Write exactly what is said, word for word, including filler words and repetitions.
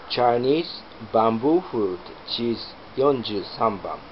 Chinese Bamboo Flute チーズよんじゅうさんばん